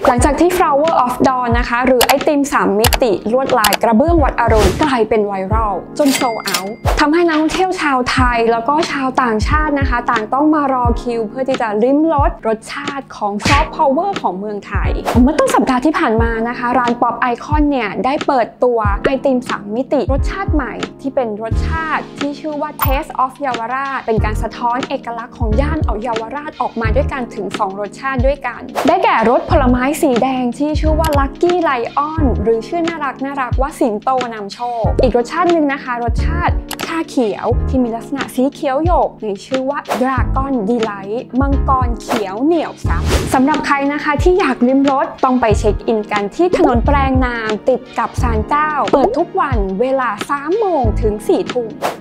หลังจากที่ Flower of Dawn นะคะหรือไอติม3 มิติลวดลายกระเบื้องวัดอรุณกลายเป็นไวรัลจนโซลด์เอาท์ทำให้นักท่องเที่ยวชาวไทยแล้วก็ชาวต่างชาตินะคะต่างต้องมารอคิวเพื่อที่จะลิ้มรสชาติของซอฟต์พาวเวอร์ของเมืองไทยเมื่อต้นสัปดาห์ที่ผ่านมานะคะร้านป๊อปไอคอนเนี่ยได้เปิดตัวไอติม3 มิติรสชาติใหม่ที่เป็นรสชาติที่ชื่อว่า Taste of เยาวราชเป็นการสะท้อนเอกลักษณ์ของย่านเยาวราชออกมาด้วยกันถึง2 รสชาติด้วยกันได้แก่รสผลไม้สีแดงที่ชื่อว่า Lucky Lion หรือชื่อน่ารักว่าสิงโตนำโชคอีกรสชาติหนึ่งนะคะรสชาติชาเขียวที่มีลักษณะสีเขียวหยกในชื่อว่า Dragon Delight มังกรเขียวเหนียวซับสำหรับใครนะคะที่อยากลิ้มรสต้องไปเช็คอินกันที่ถนนแปลงนามติดกับศาลเจ้าเปิดทุกวันเวลา 3 โมงถึง 4 ทุ่ม